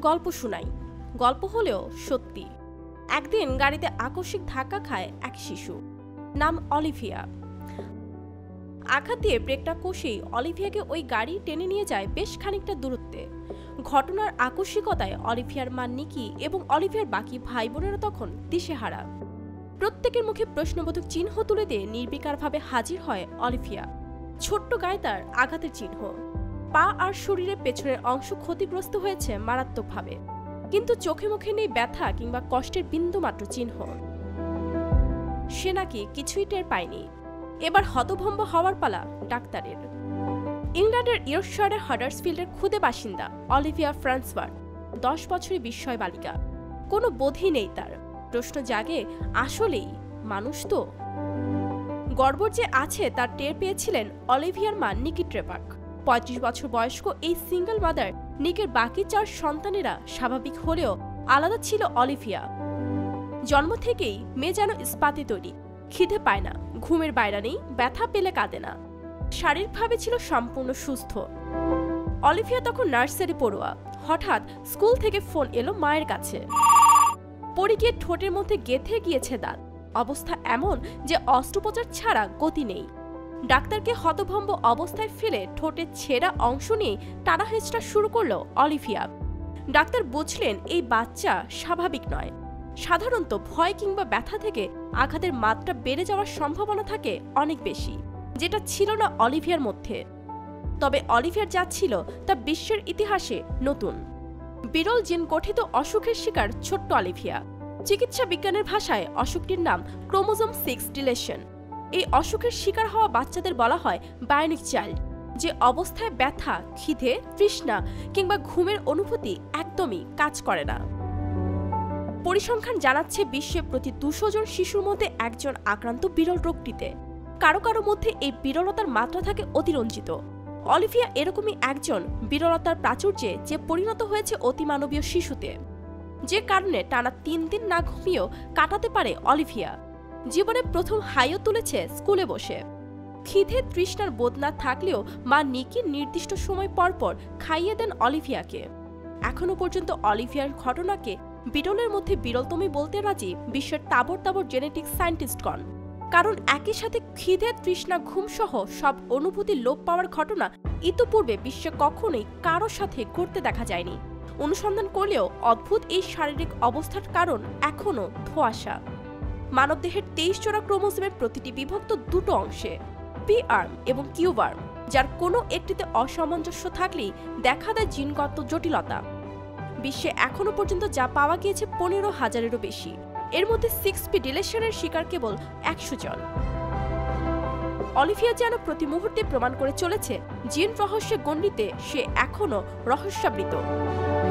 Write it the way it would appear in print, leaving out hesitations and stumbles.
গল্প শুনাই। গল্প হলেও সত্যি। একদিন গাড়িতে আকস্মিক ধাক্কা খায় এক শিশু, নাম অলিভিয়া। আঘাত দিয়ে ব্রেকটা কষেই অলিভিয়াকে ওই গাড়ি টেনে নিয়ে যায় বেশ খানিকটা দূরত্বে। ঘটনার আকস্মিকতায় অলিভিয়ার মা নিকি এবং অলিভিয়ার বাকি ভাই বোনেরা তখন দিশেহারা। প্রত্যেকের মুখে প্রশ্নবোধক চিহ্ন তুলে দিয়ে নির্বিকারভাবে হাজির হয় অলিভিয়া। ছোট্ট গায়ে তার আঘাতের চিহ্ন, পা আর শরীরের পেছনের অংশ ক্ষতিগ্রস্ত হয়েছে মারাত্মকভাবে, কিন্তু চোখে মুখে নেই ব্যথা কিংবা কষ্টের বিন্দুমাত্র চিহ্ন। সে নাকি কিছুই টের পায়নি। এবার হতভম্ব হওয়ার পালা ডাক্তারের। ইংল্যান্ডের ইয়র্কশায়ারের হাডার্সফিল্ডের খুদে বাসিন্দা অলিভিয়া ফ্রান্সওয়ার্ড 10 বছরের বিস্ময় বালিকা। কোনো বোধই নেই তার। প্রশ্ন জাগে, আসলেই মানুষ তো? গর্বর যে আছে তার টের পেয়েছিলেন অলিভিয়ার মা নিকি ট্রেপাক। 35 বছর বয়স্ক এই সিঙ্গল মাদার নিকের বাকি 4 সন্তানেরা স্বাভাবিক হলেও আলাদা ছিল অলিভিয়া। জন্ম থেকেই মেয়ে যেন ইস্পাতে তৈরি। খিদে পায় না, ঘুমের বাইরে নেই, ব্যথা পেলে কাঁদে না, শারীরিকভাবে ছিল সম্পূর্ণ সুস্থ। অলিভিয়া তখন নার্সারি পড়ুয়া। হঠাৎ স্কুল থেকে ফোন এলো মায়ের কাছে। পড়ে গিয়ে ঠোঁটের মধ্যে গেঁথে গিয়েছে দাঁত। অবস্থা এমন যে অস্ত্রোপচার ছাড়া গতি নেই। ডাক্তারকে হতভম্ব অবস্থায় ফেলে ঠোঁটের ছেঁড়া অংশ নিয়ে টানাহেঁচড়া শুরু করলো অলিভিয়া। ডাক্তার বুঝলেন এই বাচ্চা স্বাভাবিক নয়। সাধারণত ভয় কিংবা ব্যথা থেকে আঘাতের মাত্রা বেড়ে যাওয়ার সম্ভাবনা থাকে অনেক বেশি, যেটা ছিল না অলিভিয়ার মধ্যে। তবে অলিভিয়ার যা ছিল তা বিশ্বের ইতিহাসে নতুন। বিরল জিন গঠিত অসুখের শিকার ছোট্ট অলিভিয়া। চিকিৎসা বিজ্ঞানের ভাষায় অসুখটির নাম ক্রোমোজোম 6 ডিলেশন। এই অসুখের শিকার হওয়া বাচ্চাদের বলা হয় বায়োনিক চাইল্ড, যে অবস্থায় ব্যথা, খিদে, তৃষ্ণা কিংবা ঘুমের অনুভূতি একদমই কাজ করে না। পরিসংখ্যান জানাচ্ছে বিশ্বে প্রতি 200 জন শিশুর মধ্যে একজন আক্রান্ত বিরল রোগটিতে। কারো কারো মধ্যে এই বিরলতার মাত্রা থাকে অতিরঞ্জিত। অলিভিয়া এরকমই একজন বিরলতার প্রাচুর্যে যে পরিণত হয়েছে অতিমানবীয় শিশুতে, যে কারণে টানা 3 দিন না ঘুমিয়েও কাটাতে পারে অলিভিয়া। জীবনে প্রথম হাইও তুলেছে স্কুলে বসে। খিদে তৃষ্ণার বোধ না থাকলেও মা নিকি নির্দিষ্ট সময় পর পর খাইয়ে দেন অলিভিয়াকে। এখনো পর্যন্ত অলিভিয়ার ঘটনাকে বিরলের মধ্যে বিরলতমই বলতে রাজি বিশ্বের তাবর তাবর জেনেটিক সায়েন্টিস্টগণ। কারণ একই সাথে খিদে, তৃষ্ণা, ঘুম সহ সব অনুভূতি লোপ পাওয়ার ঘটনা ইতিপূর্বে বিশ্বে কখনোই কারোর সাথে ঘটতে দেখা যায়নি। অনুসন্ধান করলেও অদ্ভুত এই শারীরিক অবস্থার কারণ এখনো ধোঁয়াশা। মানবদেহের 23 জোড়া ক্রোমোজোমের প্রতিটি বিভক্ত 2টো অংশে, পি আর্ম এবং কিউ আর্ম, যার কোনো একটিতে অসামঞ্জস্য থাকলেই দেখা দেয় জিনগত জটিলতা। বিশ্বে এখনো পর্যন্ত যা পাওয়া গিয়েছে 15,000-এরও বেশি। এর মধ্যে 6p ডিলেশনের শিকার কেবল 100 জন। অলিভিয়া যেন প্রতি মুহূর্তে প্রমাণ করে চলেছে জিন রহস্যে গণ্ডিতে সে এখনো রহস্যাবৃত।